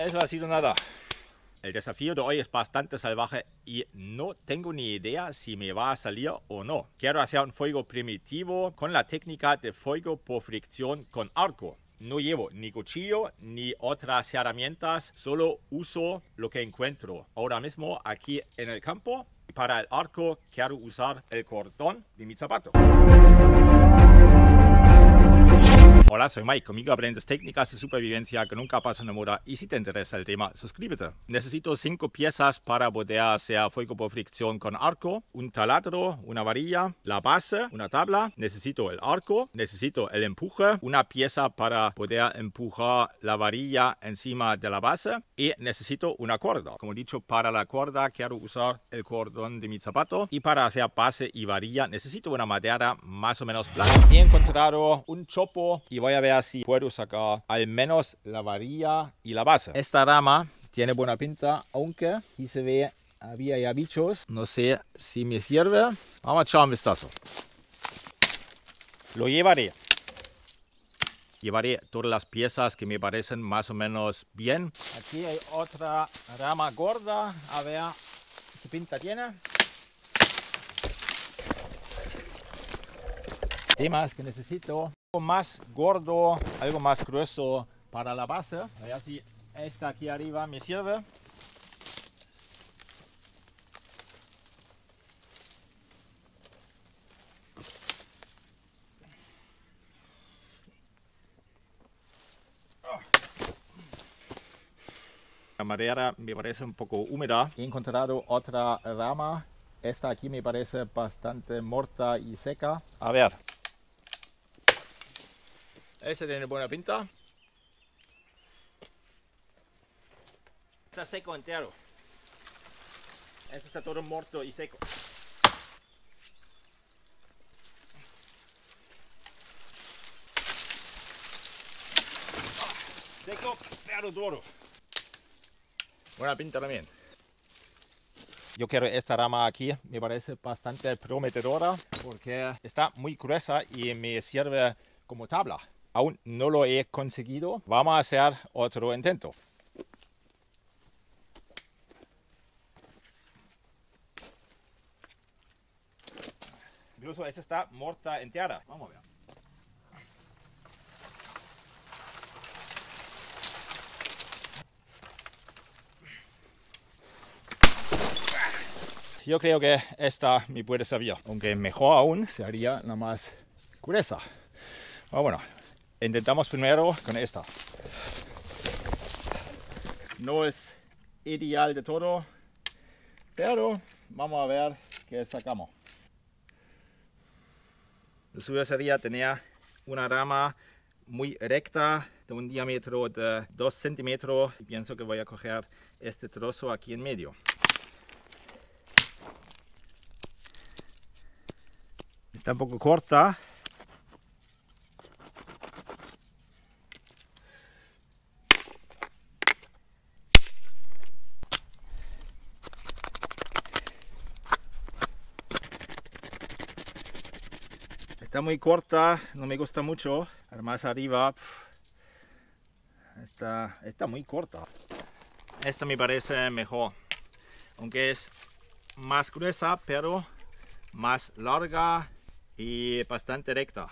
eso ha sido nada. El desafío de hoy es bastante salvaje y no tengo ni idea si me va a salir o no. Quiero hacer un fuego primitivo con la técnica de fuego por fricción con arco. No llevo ni cuchillo ni otras herramientas, solo uso lo que encuentro ahora mismo aquí en el campo. Para el arco quiero usar el cordón de mi zapato. Hola, soy Mike, conmigo aprendes técnicas de supervivencia que nunca pasan de moda y si te interesa el tema, suscríbete. Necesito 5 piezas para poder hacer fuego por fricción con arco, un taladro, una varilla, la base, una tabla, necesito el arco, necesito el empuje, una pieza para poder empujar la varilla encima de la base y necesito una cuerda. Como he dicho, para la cuerda quiero usar el cordón de mi zapato y para hacer base y varilla necesito una madera más o menos plana. He encontrado un chopo y voy a ver si puedo sacar al menos la varilla y la base. Esta rama tiene buena pinta, aunque aquí se ve había ya bichos. No sé si me sirve. Vamos a echar un vistazo. Lo llevaré. Llevaré todas las piezas que me parecen más o menos bien. Aquí hay otra rama gorda. A ver qué pinta tiene. El tema es que necesito algo más gordo, algo más grueso para la base. A ver si esta aquí arriba me sirve. La madera me parece un poco húmeda. He encontrado otra rama. Esta aquí me parece bastante muerta y seca. A ver. Este tiene buena pinta. Está seco entero. Este está todo muerto y seco. Seco, pero duro. Buena pinta también. Yo quiero esta rama aquí, me parece bastante prometedora porque está muy gruesa y me sirve como tabla. Aún no lo he conseguido. Vamos a hacer otro intento. Incluso esta está muerta entera. Vamos a ver. Yo creo que esta me puede servir, aunque mejor aún sería la más gruesa. Pero bueno, intentamos primero con esta. No es ideal de todo, pero vamos a ver qué sacamos. Lo suyo sería tener una rama muy recta de un diámetro de 2 centímetros. Y pienso que voy a coger este trozo aquí en medio. Está un poco corta. Está muy corta, no me gusta mucho. Además arriba está muy corta. Esta me parece mejor, aunque es más gruesa, pero más larga y bastante recta.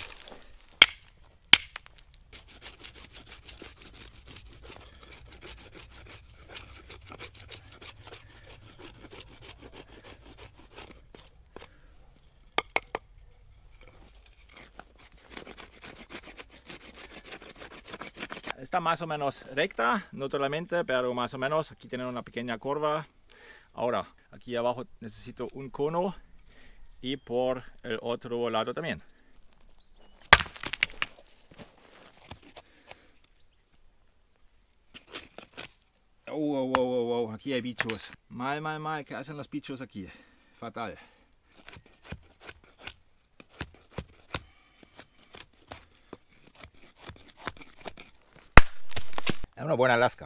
Está más o menos recta, no totalmente, pero más o menos. Aquí tiene una pequeña curva. Ahora, aquí abajo necesito un cono y por el otro lado también. Oh, aquí hay bichos. Mal, ¿qué hacen los bichos aquí? Fatal. Es una buena lasca.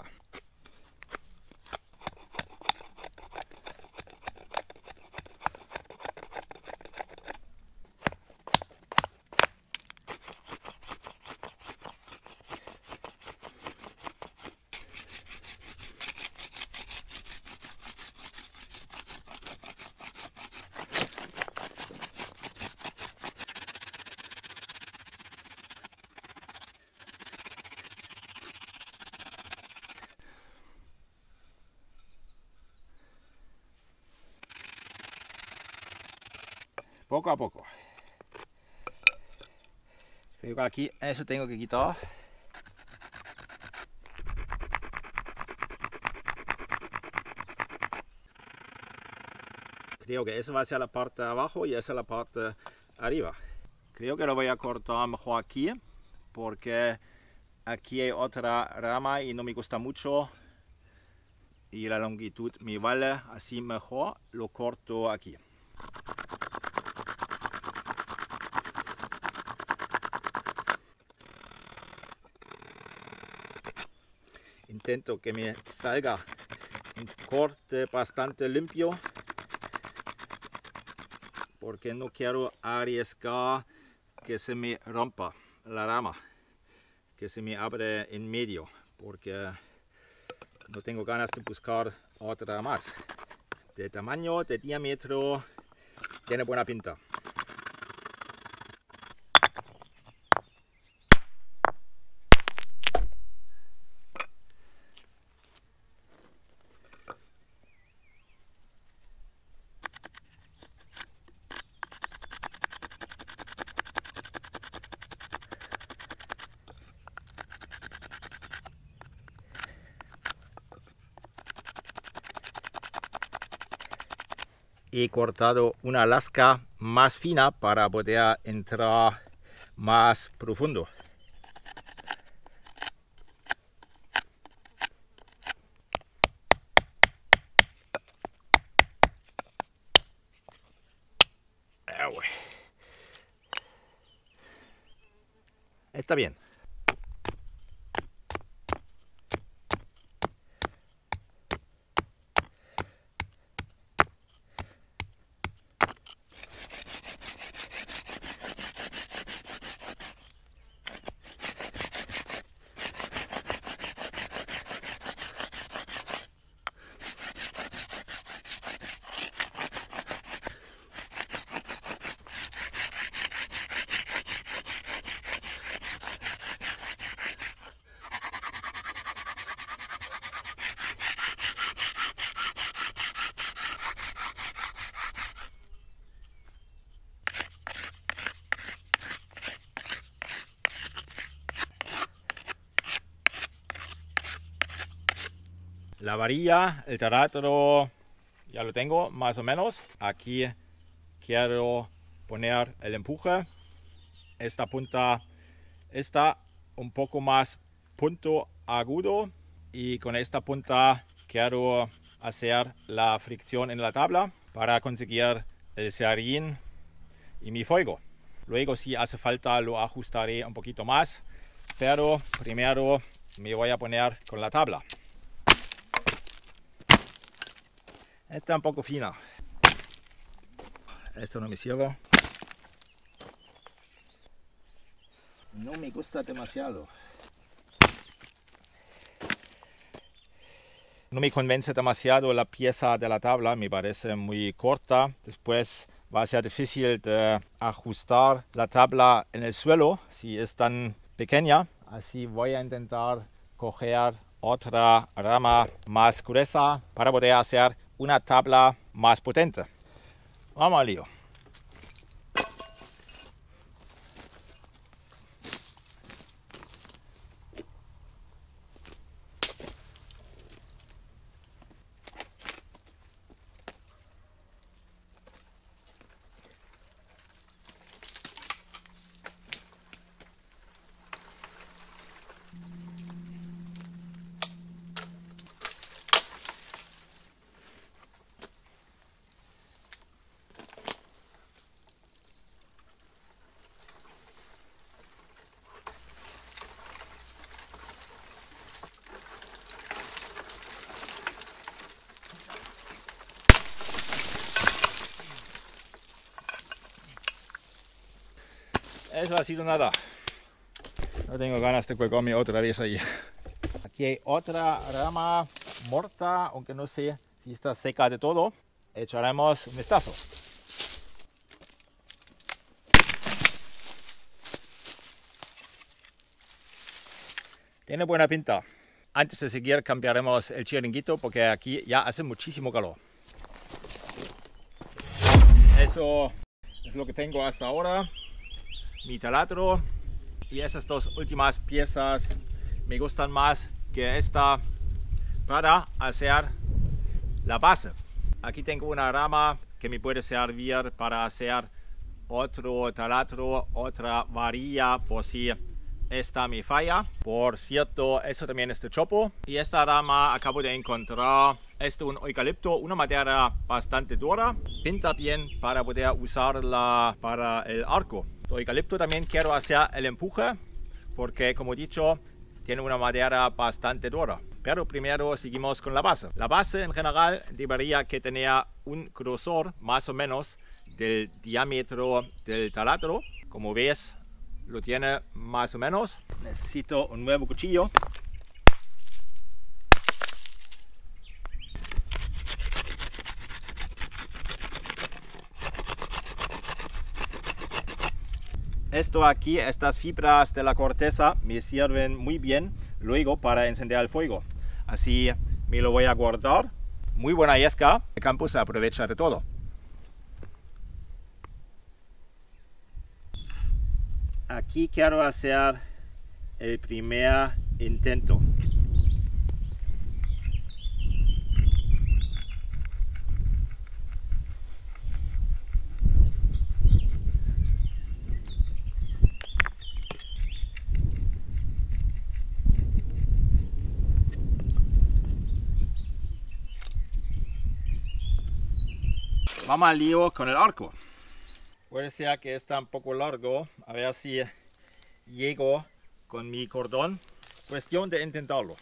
poco a poco. Creo que aquí eso tengo que quitar. Creo que esa va a ser la parte de abajo y esa es la parte de arriba. Creo que lo voy a cortar mejor aquí, porque aquí hay otra rama y no me gusta mucho. Y la longitud me vale, así mejor lo corto aquí. Intento que me salga un corte bastante limpio, porque no quiero arriesgar que se me rompa la rama, que se me abre en medio, porque no tengo ganas de buscar otra más. De tamaño, de diámetro, tiene buena pinta. He cortado una lasca más fina para poder entrar más profundo. Está bien. La varilla, el taladro, ya lo tengo más o menos. Aquí quiero poner el empuje. Esta punta está un poco más punto agudo y con esta punta quiero hacer la fricción en la tabla para conseguir el serrín y mi fuego. Luego, si hace falta, lo ajustaré un poquito más, pero primero me voy a poner con la tabla. Está un poco fina. Esto no me sirve. No me gusta demasiado. No me convence demasiado la pieza de la tabla, me parece muy corta. Después va a ser difícil de ajustar la tabla en el suelo si es tan pequeña. Así voy a intentar coger otra rama más gruesa para poder hacer una tabla más potente. Vamos al lío. Eso ha sido nada. No tengo ganas de colgarme otra vez ahí. Aquí hay otra rama muerta, aunque no sé si está seca de todo. Echaremos un vistazo. Tiene buena pinta. Antes de seguir cambiaremos el chiringuito porque aquí ya hace muchísimo calor. Eso Es lo que tengo hasta ahora, mi taladro, y esas dos últimas piezas me gustan más que esta para hacer la base. Aquí tengo una rama que me puede servir para hacer otro taladro, otra varilla por si esta me falla. Por cierto, eso también es de chopo. Y esta rama acabo de encontrar, es de un eucalipto, una madera bastante dura. Pinta bien para poder usarla para el arco. De eucalipto también quiero hacer el empuje porque, como he dicho, tiene una madera bastante dura. Pero primero seguimos con la base. La base en general debería que tenía un grosor más o menos del diámetro del taladro. Como ves, lo tiene más o menos. Necesito un nuevo cuchillo. Esto aquí, estas fibras de la corteza me sirven muy bien luego para encender el fuego. Así me lo voy a guardar. Muy buena yesca. El campo se aprovecha de todo. Aquí quiero hacer el primer intento. Vamos al lío con el arco. Puede ser que está un poco largo, a ver si llego con mi cordón. Cuestión de intentarlo.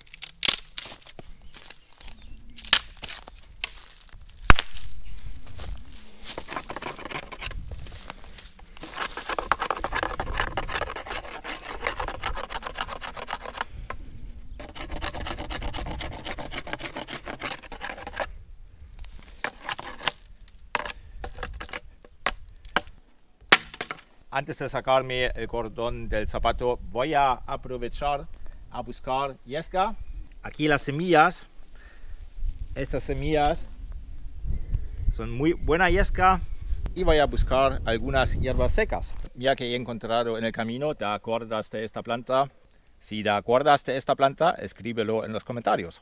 Antes de sacarme el cordón del zapato, voy a aprovechar a buscar yesca. Aquí las semillas, estas semillas son muy buena yesca, y voy a buscar algunas hierbas secas. Ya que he encontrado en el camino, ¿te acuerdas de esta planta? Si te acuerdas de esta planta, escríbelo en los comentarios.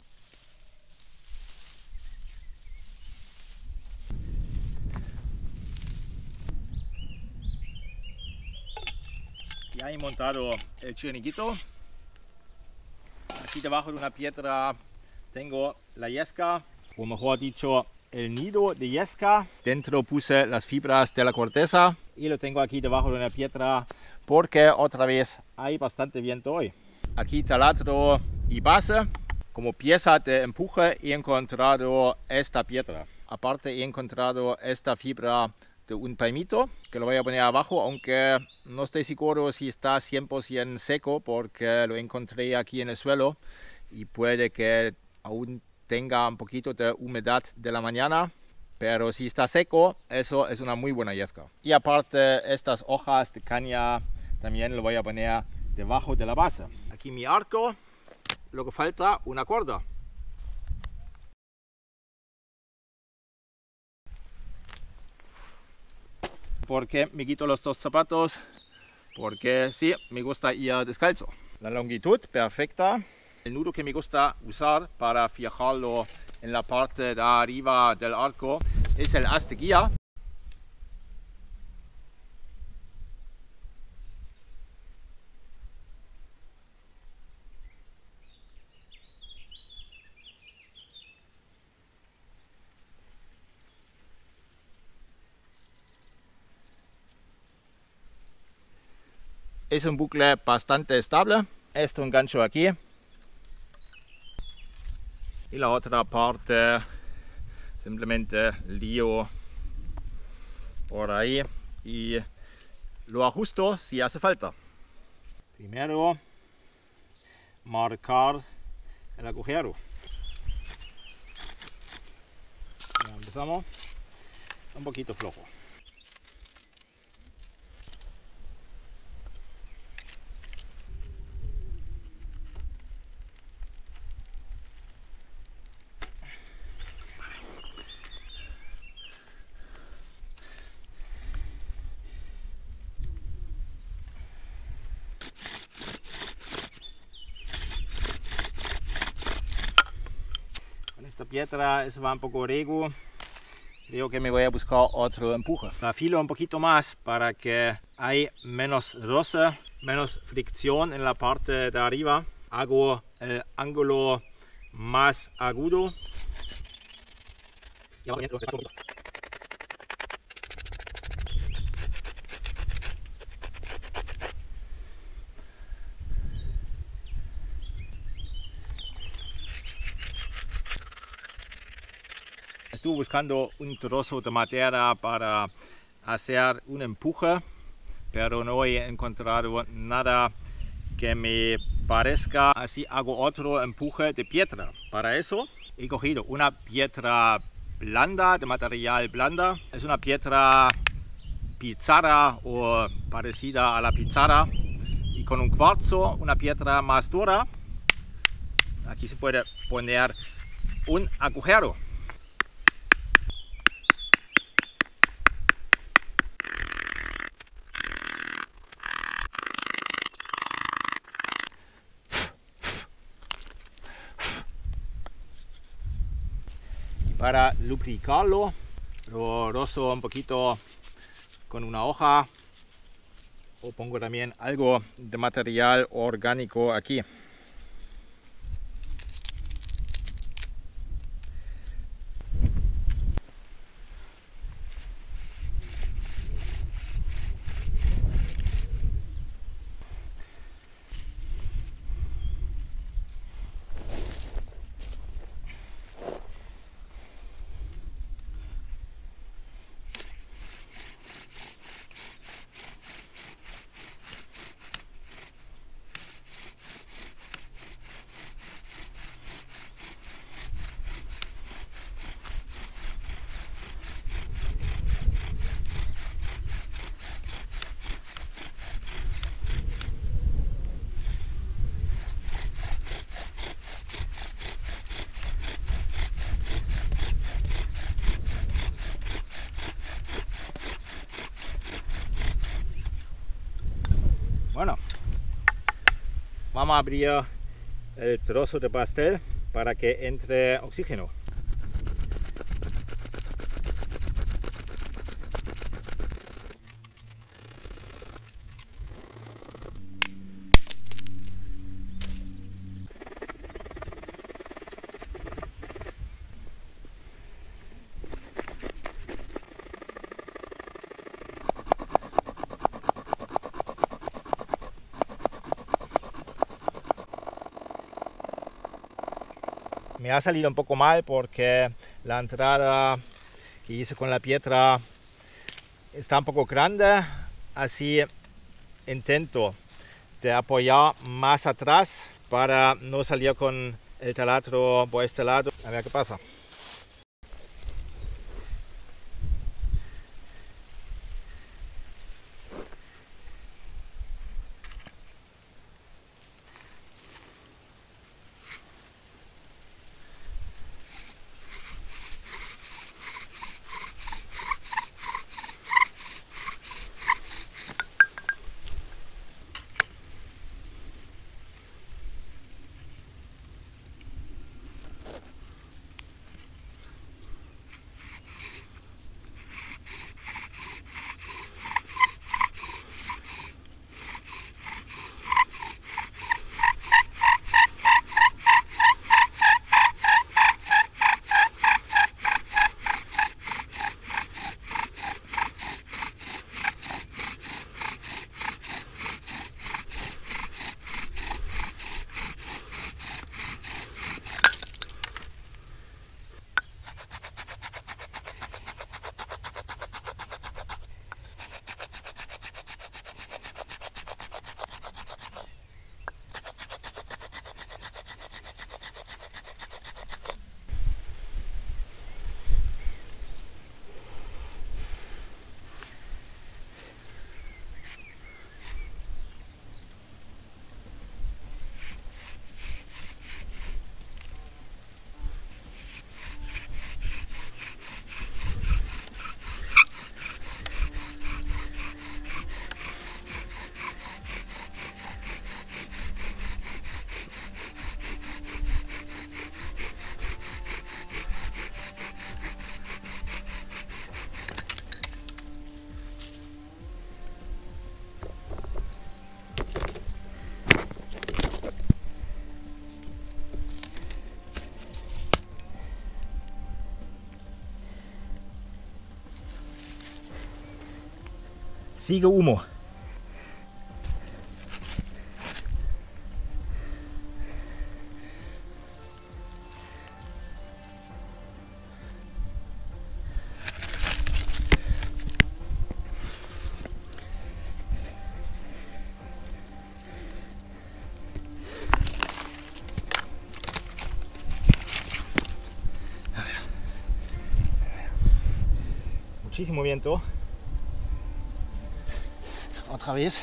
Ya he montado el chiringuito. Aquí debajo de una piedra tengo la yesca, o mejor dicho, el nido de yesca. Dentro puse las fibras de la corteza y lo tengo aquí debajo de una piedra porque otra vez hay bastante viento hoy. Aquí taladro y base. Como pieza de empuje he encontrado esta piedra. Aparte he encontrado esta fibra de un palmito que lo voy a poner abajo, aunque no estoy seguro si está 100% seco porque lo encontré aquí en el suelo y puede que aún tenga un poquito de humedad de la mañana, pero si está seco, eso es una muy buena yesca. Y aparte estas hojas de caña también lo voy a poner debajo de la base. Aquí mi arco, lo que falta una cuerda. ¿Por qué me quito los dos zapatos? Porque sí, me gusta ir descalzo. La longitud perfecta. El nudo que me gusta usar para fijarlo en la parte de arriba del arco es el haz de guía. Es un bucle bastante estable. Esto engancho aquí. Y la otra parte simplemente lío por ahí y lo ajusto si hace falta. Primero marcar el agujero. Ya empezamos. Un poquito flojo. piedra, eso va un poco rego. Creo que me voy a buscar otro empuje. Afilo un poquito más para que haya menos roce, menos fricción en la parte de arriba. Hago el ángulo más agudo. Y abajo lo repaso un poquito. Estuve buscando un trozo de madera para hacer un empuje, pero no he encontrado nada que me parezca. Así hago otro empuje de piedra. Para eso he cogido una piedra blanda, de material blanda. Es una piedra pizarra o parecida a la pizarra. Y con un cuarzo, una piedra más dura. Aquí se puede poner un agujero. Para lubricarlo, lo rozo un poquito con una hoja o pongo también algo de material orgánico aquí. Bueno, vamos a abrir el trozo de pastel para que entre oxígeno. Me ha salido un poco mal porque la entrada que hice con la piedra está un poco grande, así intento de apoyar más atrás para no salir con el taladro por este lado. A ver qué pasa. Sigue humo. Muchísimo viento. Otra vez.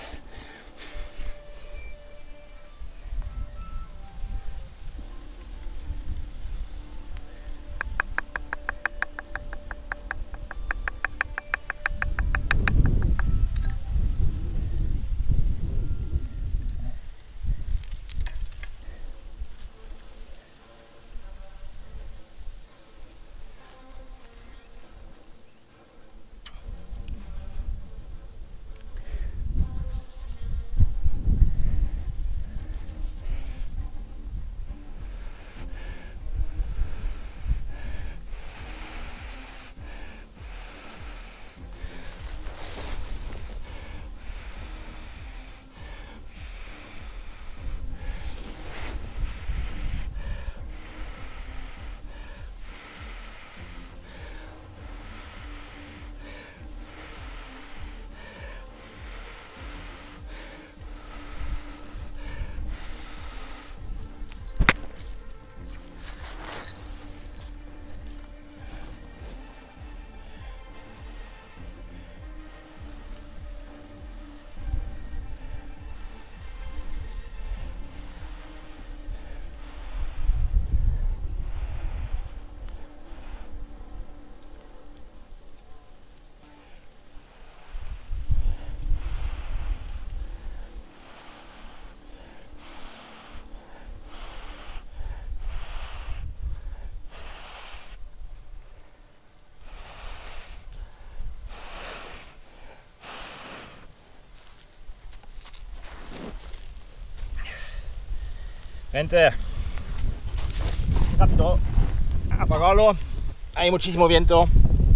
Gente, rápido, apagarlo. Hay muchísimo viento.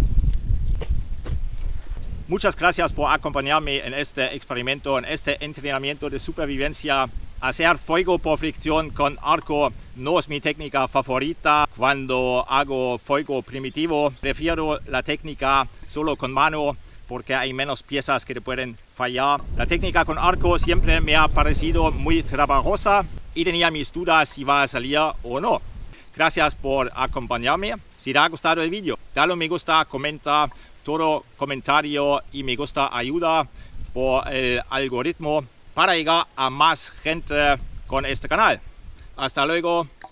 Muchas gracias por acompañarme en este experimento, en este entrenamiento de supervivencia. Hacer fuego por fricción con arco no es mi técnica favorita. Cuando hago fuego primitivo, prefiero la técnica solo con mano porque hay menos piezas que te pueden fallar. La técnica con arco siempre me ha parecido muy trabajosa y tenía mis dudas si va a salir o no. Gracias por acompañarme. Si te ha gustado el vídeo, dale un me gusta, comenta. Todo comentario y me gusta ayuda por el algoritmo para llegar a más gente con este canal. Hasta luego.